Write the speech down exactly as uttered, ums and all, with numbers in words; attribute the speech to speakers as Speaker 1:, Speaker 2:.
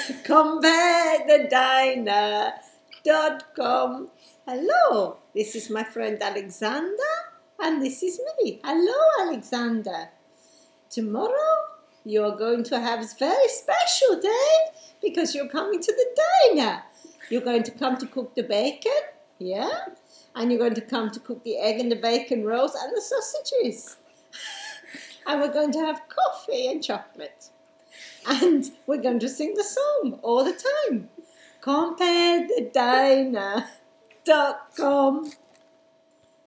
Speaker 1: compare the diner dot com. Hello, this is my friend Alexander, and this is me. Hello, Alexander. Tomorrow you're going to have a very special day because you're coming to the diner. You're going to come to cook the bacon, yeah? And you're going to come to cook the egg and the bacon rolls and the sausages. And we're going to have coffee and chocolate. And we're going to sing the song all the time. compare the diner dot com